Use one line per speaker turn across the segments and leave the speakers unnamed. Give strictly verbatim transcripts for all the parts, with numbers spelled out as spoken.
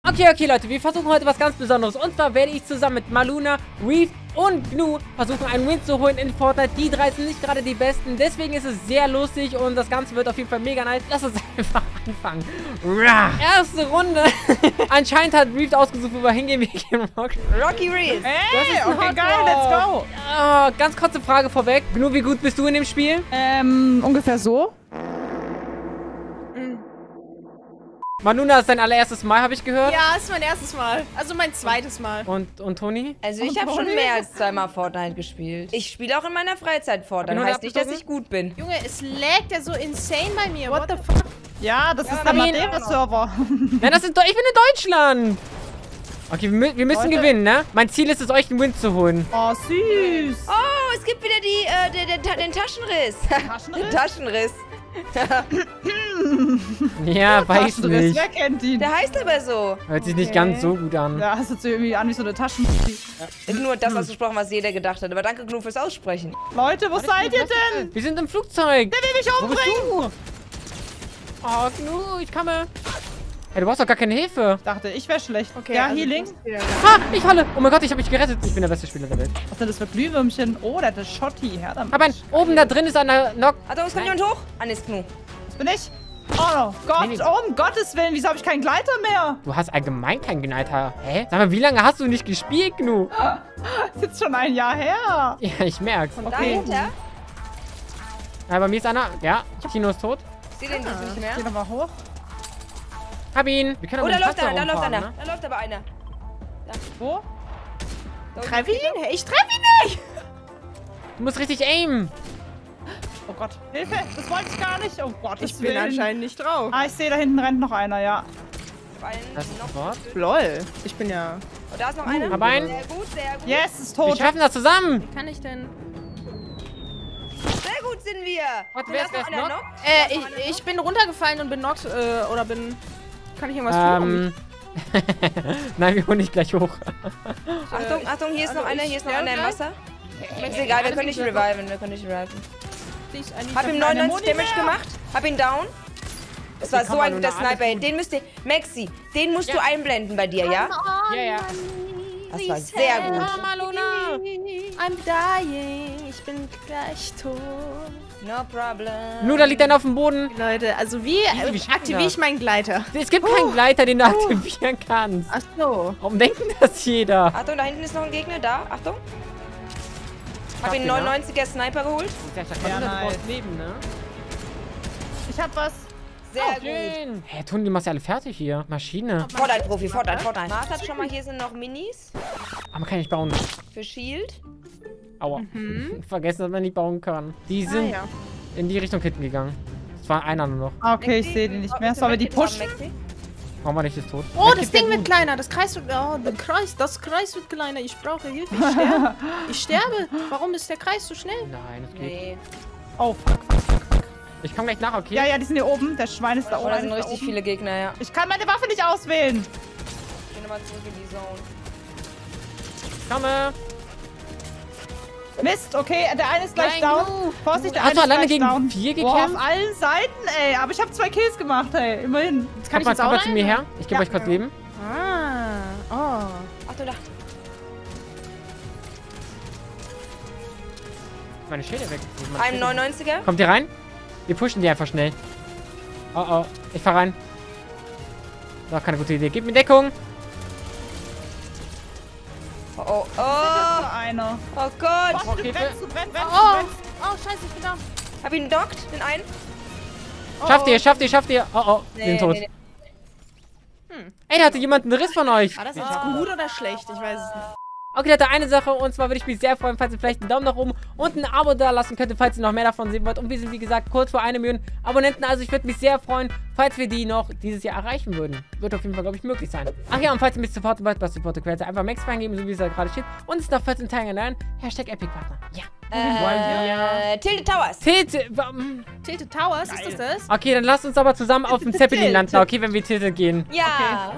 Okay, okay, Leute, wir versuchen heute was ganz Besonderes. Und zwar werde ich zusammen mit Maluna, Reef und Gnu versuchen, einen Win zu holen in Fortnite. Die drei sind nicht gerade die besten. Deswegen ist es sehr lustig und das Ganze wird auf jeden Fall mega nice. Lass uns einfach anfangen. Rah. Erste Runde. Anscheinend hat Reef ausgesucht, wo wir hingehen. Wir gehen Rock.
Rocky Reef.
Hey, okay, geil, let's go.
Oh, ganz kurze Frage vorweg. Gnu, wie gut bist du in dem Spiel?
Ähm, ungefähr so.
Maluna ist dein allererstes Mal, habe ich gehört.
Ja, ist mein erstes Mal. Also mein zweites Mal.
Und, und Toni?
Also ich habe schon mehr als zweimal Fortnite gespielt. Ich spiele auch in meiner Freizeit Fortnite. Heißt nicht, dass ich gut bin.
Junge, es laggt ja so insane bei mir. What, What the fuck?
Ja, das
ja,
ist der Madeira-Server.
Nein, das sind doch. Ich bin in Deutschland. Okay, wir, wir müssen Leute. gewinnen, ne? Mein Ziel ist es, euch einen Win zu holen.
Oh, süß.
Oh, es gibt wieder die, äh, den, den, den Taschenriss. Taschenriss? Den Taschenriss.
Ja, weiß nicht.
Wer kennt ihn?
Der heißt aber so.
Hört sich
okay.
nicht ganz so gut an.
Ja, das hört sich irgendwie an wie so eine Taschen.
Ja. Nur das ausgesprochen, was jeder gedacht hat. Aber danke genug fürs Aussprechen.
Leute, wo was seid ihr denn?
Wir sind im Flugzeug.
Der will mich umbringen.
Oh, Gnu, ich komme. Hey, du brauchst doch gar keine Hilfe.
Ich dachte, ich wäre schlecht.
Okay,
ja,
also
Healing.
Ha, ich falle. Oh mein Gott, ich habe mich gerettet. Ich bin der beste Spieler der Welt.
Was sind das für Glühwürmchen? Oh, der hat eine Schotti. Her damit.
Aber ein, oben da drin ist einer Knock.
Achtung, es kommt jemand hoch. An ist Gnu.
Das bin ich. Oh Gott, nee, nee. Oh, um Gottes Willen, wieso habe ich keinen Gleiter mehr?
Du hast allgemein keinen Gleiter. Hä? Sag mal, wie lange hast du nicht gespielt, Gnu?
Das ist jetzt schon ein Jahr her.
Ja, ich merk's.
Und
okay.
dahinter?
Ja, bei mir ist einer. Ja, Tino ist tot.
Ich sehe den ah. nicht mehr.
Geh nochmal hoch.
Hab ihn. Wir können
oh,
aber
da läuft einer, da läuft
fahren,
einer.
Ne?
Da läuft aber einer. Da.
Wo?
Treff ihn? Hey, ich treff ihn nicht.
Du musst richtig aimen.
Oh Gott, Hilfe, das wollte ich gar nicht. Oh Gott,
ich bin anscheinend nicht drauf.
Ah, ich sehe, da hinten rennt noch einer, ja.
Das ist noch
Lol, ich bin ja...
Oh, da ist noch einer.
Hab einen.
Sehr gut, sehr gut.
Yes, ist tot.
Wir schaffen das zusammen.
Wie kann ich denn...
Sehr gut sind wir.
Warte, wer ist wer ist noch?
noch?
Äh, ich, ich bin runtergefallen und bin knockt, äh, oder bin... Kann ich irgendwas
ähm. tun? Nein, wir holen dich gleich hoch.
Achtung,
äh,
Achtung, hier ist
also
noch einer, hier ist noch einer im
gleich?
Wasser. Ist egal, wir können nicht reviven, wir können nicht reviven.
Ich
Hab ihm neunundneunzig Damage gemacht, hab ihn down. Das war so ein guter Sniper. Den müsst ihr, Maxi, den musst du einblenden bei dir, ja?
Ja, ja.
Das war sehr gut.
Oh, Maluna.
I'm dying. Ich bin gleich tot.
No problem.
Nur, da liegt einer auf dem Boden.
Leute, also wie,
Wie, wie
aktiviere
das?
ich meinen Gleiter?
Es gibt keinen Gleiter, den du aktivieren kannst.
Ach so.
Warum denkt denn das jeder?
Achtung, da hinten ist noch ein Gegner, da. Achtung. Hab ihn
den,
neunundneunziger Sniper geholt.
Ja,
Ja,
du
nice.
brauchst Leben, ne?
Ich hab was.
Sehr
Oh,
gut.
schön. Hä, Toni, du machst ja alle fertig hier. Maschine.
Fortnite-Profi, Fortnite, Fortnite. Mars hat schon mal, hier sind noch Minis
Aber man kann nicht bauen.
für Shield.
Aua. Vergessen, dass man nicht bauen kann. Die
Ah,
sind
ja.
in die Richtung hinten gegangen. Es war einer nur noch.
Ah, okay, ich sehe den nicht mehr. Sollen wir die pushen?
Warum war nicht das tot?
Oh,
Der
das
kippt ja
Ding wird
gut.
kleiner. Das Kreis wird... Oh, der Kreis. Das Kreis wird kleiner. Ich brauche Hilfe. Ich sterbe. Ich sterbe. Warum ist der Kreis so schnell?
Nein, das geht.
Nee.
Oh, fuck, fuck, fuck, fuck.
Ich komm gleich nach, okay?
Ja, ja, die sind hier oben. Der Schwein ist da
Oh,
oben.
da sind
Einer ist da
richtig
oben.
viele Gegner, ja.
Ich kann meine Waffe nicht auswählen.
Ich geh nochmal zurück in die Zone.
Komme.
Mist, okay, der eine ist gleich
Nein,
down.
Gnu.
Vorsicht, der
Hast
eine
du
ist
alleine
gleich
gegen
down.
vier
Boah,
gekämpft?
auf allen Seiten, ey. Aber ich habe zwei Kills gemacht, ey. Immerhin.
Jetzt kann
Kommt mal,
ich jetzt
kommt
auch
mal zu mir
rein?
her. Ich gebe
Ja.
euch kurz Leben.
Ah. Oh.
Achtung, da.
Meine Schäde weg.
Ein neunundneunziger.
Kommt ihr rein? Wir pushen die einfach schnell. Oh, oh. Ich fahr rein. Doch, keine gute Idee. Gib mir Deckung.
Oh, oh,
Oh.
oh.
Einer.
Oh Gott.
Boah, du
Okay,
brennst, du brennst, du
Oh.
brennst.
Oh, scheiße, ich bin da.
Hab ihn dockt, den einen.
Schafft ihr, schafft ihr, schafft ihr. Oh, oh.
Nee,
Den tot.
nee, nee.
Ey, da hatte jemand einen Riss von euch.
War das jetzt gut oder schlecht? Ich weiß es nicht.
Okay, Leute, eine Sache, und zwar würde ich mich sehr freuen, falls ihr vielleicht einen Daumen nach oben und ein Abo da lassen könntet, falls ihr noch mehr davon sehen wollt. Und wir sind, wie gesagt, kurz vor eine Million Abonnenten, also ich würde mich sehr freuen, falls wir die noch dieses Jahr erreichen würden. Wird auf jeden Fall, glaube ich, möglich sein. Ach ja, und falls ihr mich supporten wollt, bei Support Creator, einfach Max eingeben, so wie es da gerade steht. Und es nach vierzehn Tagen erneuern. Hashtag Epic Partner. Ja.
Äh, Tilted Towers.
Tilte. ähm,
Tilted Towers, ist das das?
Okay, dann lasst uns aber zusammen auf dem Zeppelin landen, okay, wenn wir Tilte gehen.
Ja.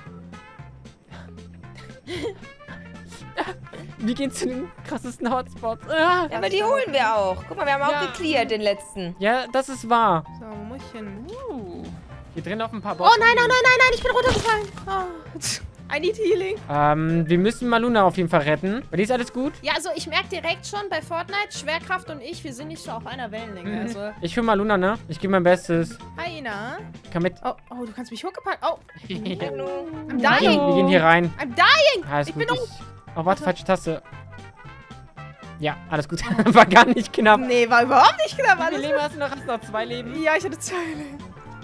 Wir gehen zu den krassesten Hotspots. Ah.
Ja, aber die holen wir auch. Guck mal, wir haben auch
Ja.
gecleart, den letzten.
Ja, das ist wahr.
So, Muschchen. Uh.
Hier drin auf ein paar
Oh
Boxen.
nein, nein, nein, nein, nein, ich bin runtergefallen. Oh. I need healing.
Ähm, wir müssen Maluna auf jeden Fall retten. Bei dir ist alles gut?
Ja, also ich merke direkt schon bei Fortnite, Schwerkraft und ich, wir sind nicht so auf einer Wellenlänge. Also.
Ich für Maluna, ne? Ich gebe mein Bestes.
Hi, Ina.
Ich komm mit.
Oh, oh, du kannst mich hochgepackt. Oh,
Hallo.
I'm
Wir
dying.
gehen hier rein.
I'm dying.
Alles
Ich
gut.
bin
Ich... Oh, warte, falsche Taste. Ja, alles gut. War gar nicht knapp.
Nee, war überhaupt nicht knapp.
Wie viele
Alles
Leben hast du noch? Hast du noch zwei Leben?
Ja, ich hatte zwei Leben.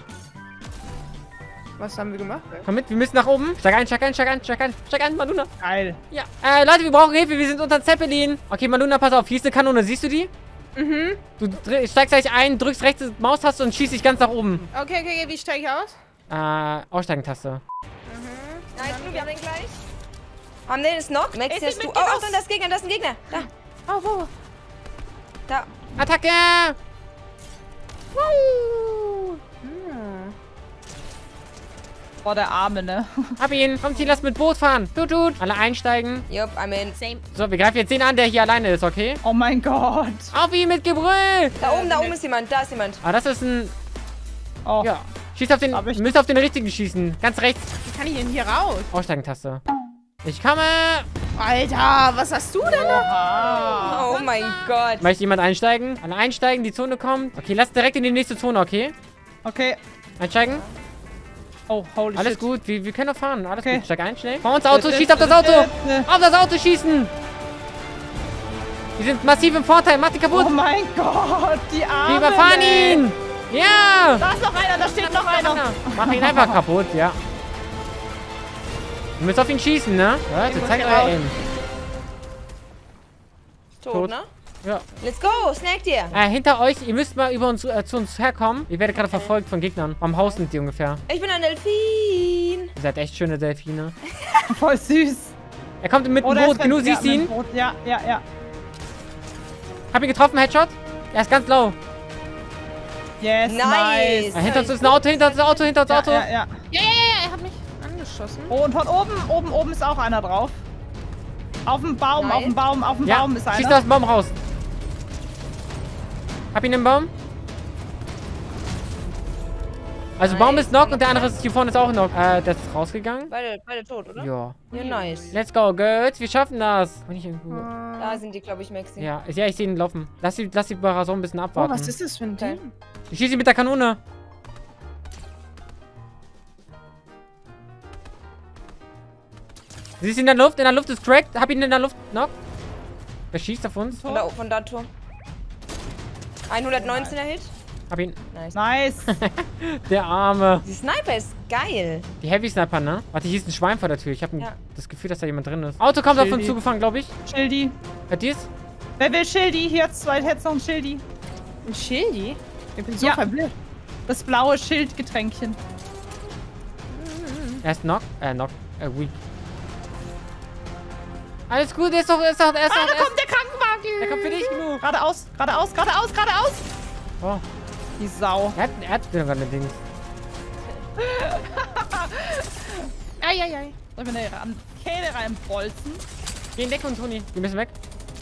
Was haben wir gemacht?
Komm mit, wir müssen nach oben. Steig ein, steig ein, steig ein, steig ein, steig ein, Maluna.
Geil.
Ja. Äh, Leute, wir brauchen Hilfe. Wir sind unter Zeppelin. Okay, Maluna, pass auf. Hier ist eine Kanone. Siehst du die?
Mhm.
Du dr- steigst gleich ein, drückst rechts die Maustaste und schießt dich ganz nach oben.
Okay, okay, okay, wie steige ich aus?
Äh, Aussteigen-Taste.
Nice, du, wir haben den gleich. Haben den ist Knock. Max,
Ey,
hast
sie
du.
mit
Oh,
dir
Achtung, das ist Gegner, das ist ein Gegner. Da,
Oh, wo?
da.
Attacke!
Woo. Hm.
Boah, der Arme, ne?
Hab ihn. Kommt hier, lass mit Boot fahren. Tut, tut. Alle einsteigen.
Yup, I'm in.
Same.
So, wir greifen jetzt den an, der hier alleine ist, okay?
Oh mein Gott.
Auf ihn mit Gebrüll!
Da oben, da oben ist jemand, da ist jemand.
Ah, das ist ein...
Oh.
Ja. Schießt auf den...
Hab ich-
Müsst auf den richtigen schießen. Ganz rechts.
Wie kann ich denn hier raus?
Aussteigen-Taste. Ich komme!
Alter, was hast du denn noch?
Ah.
Oh mein Gott.
Möchte jemand einsteigen? Alle einsteigen, die Zone kommt. Okay, lass direkt in die nächste Zone, okay?
Okay.
Einsteigen.
Oh, holy
Alles
shit.
gut, wir, wir können noch fahren. Alles
Okay.
gut, steig ein, schnell. Vor uns Auto, schießt auf das Auto! Auf das Auto schießen! Wir sind massiv im Vorteil, mach die kaputt!
Oh mein Gott, die Arme.
Wir überfahren
ey.
ihn! Ja!
Da ist noch einer, da steht noch einer.
Mach ihn einfach kaputt, ja. Wir müssen auf ihn schießen, ne? Ja,
muss
zeigt
ich
euer
raus.
Aim.
Tot,
Tot.
ne?
Ja.
Let's go, snack dir.
Äh, hinter euch, ihr müsst mal über uns äh, zu uns herkommen. Ihr werdet gerade verfolgt von Gegnern. Am Haus sind die ungefähr.
Ich bin ein Delfin.
Ihr seid echt schöne Delfine.
Voll süß.
Er kommt mit dem
Oh, der
Boot,
ist
genug,
ja,
siehst du
mit
ihn?
dem Boot. Ja, ja, ja.
Hab ihn getroffen, Headshot. Er ist ganz low.
Yes,
Nice.
nice.
Äh, hinter uns ist ein Auto, hinter uns ist ein Auto, hinter uns
Ja,
Auto.
ja, ja.
Ja, ja, ja, ja, er hat mich angeschossen.
Oh, und von oben, oben, oben ist auch einer drauf. Auf dem Baum,
Nice.
auf dem Baum, auf dem
Ja,
Baum ist
schießt
einer.
aus dem Baum raus. Hab ihn im Baum. Also
Nice.
Baum ist knock und der andere ist hier vorne ist auch knock. Äh, der ist rausgegangen.
Beide, beide tot, oder?
Ja.
Ja, nice.
Let's go, Girls. Wir schaffen das. Bin ich irgendwo...
Da sind die, glaube ich, Maxi.
Ja, ich- ja, ich sehe ihn laufen. Lass die, lass die Barason ein bisschen
Oh,
abwarten.
was ist das für ein
Okay.
Team?
Ich schieße ihn mit der Kanone. Siehst du ihn in der Luft? In der Luft ist cracked. Hab ihn in der Luft. Knock. Wer schießt auf uns?
Von da, von da Tor. hundertneunzehner Hit.
Hab ihn.
Nice.
Nice.
Der Arme.
Die Sniper ist geil.
Die Heavy Sniper, ne? Warte, hier ist ein Schwein vor der Tür. Ich habe
Ja.
das Gefühl, dass da jemand drin ist. Auto kommt auf uns
Schildi.
zugefahren, glaube ich.
Schildi.
Hört ihr es?
Wer will Schildi? Hier hat's zwei, jetzt noch ein Schildi.
Ein Schildi? Ich bin so
Ja.
verblüfft.
Das blaue Schildgetränkchen.
Er ist knock. Äh, knock. Äh, weak. Alles gut, er ist doch, er ist doch, er ist
Ah,
doch,
da
er ist,
kommt der Krankenwagen.
der kommt für dich genug.
Geradeaus, geradeaus, geradeaus, geradeaus.
Oh,
Die Sau.
er hat, er hat sogar eine Dings.
Eieiei. Soll ich mir eine Ran- Kehle reinbolzen?
Geh in Deckung, Toni. Wir müssen weg.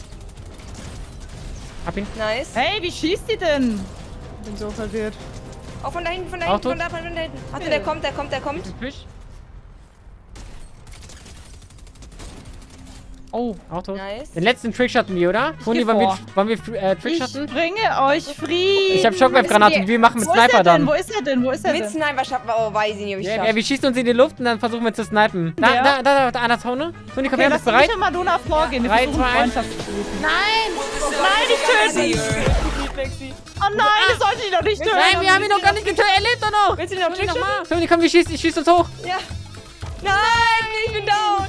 Hab ihn.
Nice.
Hey, wie schießt die denn?
Ich bin so verwirrt.
Auch von da hinten, von da
Auch
hinten, von
tot?
da, von da hinten. Achtung, der kommt, der kommt, der kommt.
Fisch.
Oh,
Auch tot.
Nice.
Den letzten Trickshotten wir, oder? Toni,
geh
wollen wir,
vor.
wollen wir äh,
ich
Trickshotten?
bringe euch free.
Ich habe Shockwave-Granaten. Wir machen mit
Wo ist er
Sniper
denn?
dann.
Wo ist er denn? Wo ist er
Mit
denn?
Sniper schaffen wir, oh, weiß ich nicht, ob ich
Ja,
schaffe.
ja, wir schießen uns in die Luft und dann versuchen wir zu snipen. Da,
Ja.
da, da, da, da, an der Zone. Toni, komm
Okay,
her,
lass
bist du bereit?
mich und Madonna vorgehen. Wir
Drei,
versuchen
zwei, eins.
Freundschaft zu schließen.
Nein!
Nein, nicht töten! Oh nein, das sollte ich doch nicht töten.
Nein, wir haben ihn noch gar nicht getötet. Er lebt doch noch.
Willst du ihn noch
Toni, noch
Trickshotten?
mal. Toni, komm, wir schießen. Ich schieße uns hoch.
Ja. Nein, ich bin down.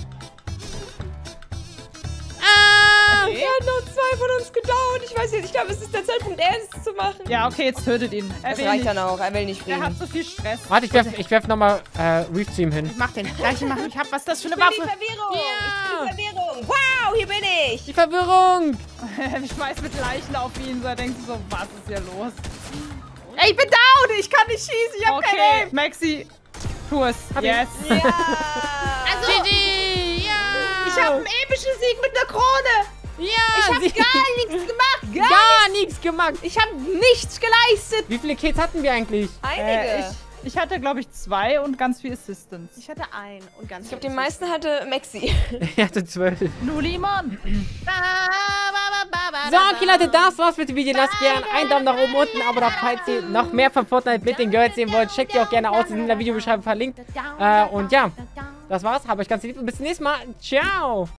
Ah!
Er hat noch zwei von uns gedownt. Ich weiß jetzt, ich glaube, es ist der Zeitpunkt, ernst zu machen.
Ja, okay, jetzt tötet ihn. Er
Das
will
reicht
nicht.
dann auch, er will nicht
Er hat
fliegen.
so viel Stress.
Warte, ich werf, ich werf nochmal äh, Reef zu ihm hin.
Ich mach den. Gleich mach ich. hab was ist das für eine
Ich bin die
Waffe?
Verwirrung.
Ja.
Ich bin die Verwirrung. Wow, hier bin ich.
Die Verwirrung.
Ich schmeiß mit Leichen auf ihn. So, er denkt sich so, was ist hier los?
Ey, ich bin down! Ich kann nicht schießen, ich hab
Okay,
keine Aim.
Maxi, tu es.
Hab ihn.
Yes.
Ja.
Also,
G G. Ja.
ich hab einen epischen Sieg mit einer Krone.
Ja.
Ich hab
sie-
gar nichts gemacht. Gar
gar nichts gemacht.
Ich hab nichts geleistet.
Wie viele Kills hatten wir eigentlich?
Einige.
Äh, ich Ich hatte, glaube ich, zwei und ganz viel Assistance.
Ich hatte ein und ganz
Ich glaube, den meisten hatte Maxi.
Ich hatte zwölf.
Lulimon.
So, okay, Leute, das war's mit dem Video. Lasst gerne einen Daumen nach oben und ein Abo da, falls ihr noch mehr von Fortnite mit den Girls sehen wollt. Checkt die auch gerne aus, die sind in der Videobeschreibung verlinkt. Äh, und ja, das war's. Habt euch ganz lieb und bis zum nächsten Mal. Ciao.